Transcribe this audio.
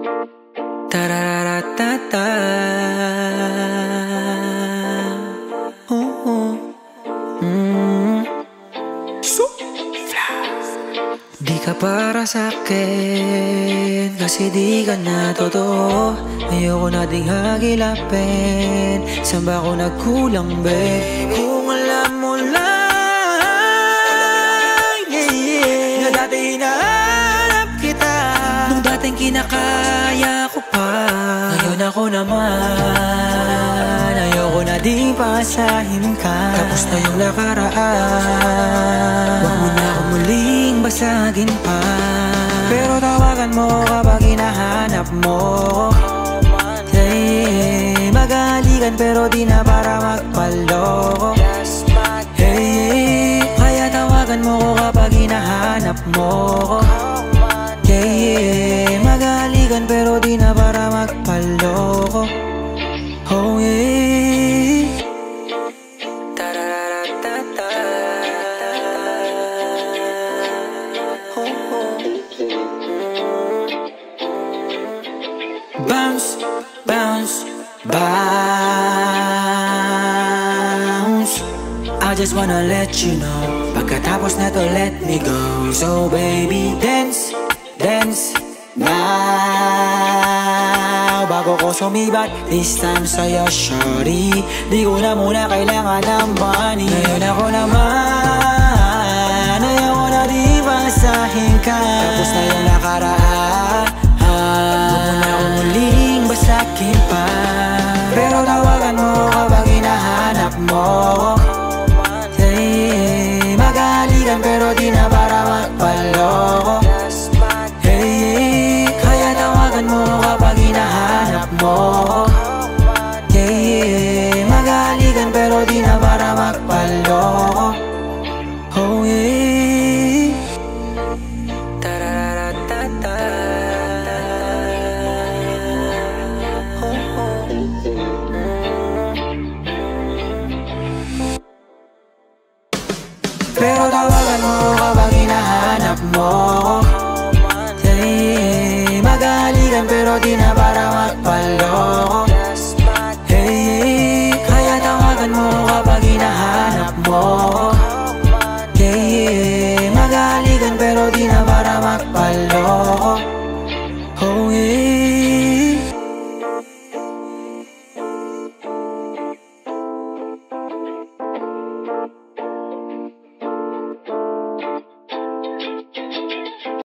Tararatata. Di ka para sa'kin, kasi di ka na totoo. Ayoko na ding hagilapin, saan ba ako nagkulang, babe? Kung alam mo lang, na dati hinahanap kita, nung dating kinakaya ko pa. Ngayon ako naman, ayoko na ding pasahin ka. Tapos na yung nakaraan, wag mo na ako muling basagin pa. Pero tawagan mo kapag hinahanap mo. Hey, maghahalikan pero di na para magpaloko. Hey, kaya tawagan mo ko kapag hinahanap mo. Yeah, maghahalikan pero di na para magpaloko. Oh yeah. Tararatata. Bounce, bounce, bounce. I just wanna let you know, pagkatapos na to let me go. So baby, dance, dance now, bago ko sumibat. This time sa'yo, shorty, di ko na muna kailangan ng money. Ngayon ako naman, ayoko na di basahin ka. Tapos na yung nakaraan, wag mo na akong muling basakin pa. Pero tawagan mo kapag hinahanap mo. Hey, maghahalikan pero di na para magpaloko. Hey, kaya tawagan mo kapag hinahanap mo. Yeah, maghahalikan pero di na para magpaloko. Oh yeah. Tararatata. Pero tawagan mo kapag hinahanap mo. Hey, maghahalikan pero di na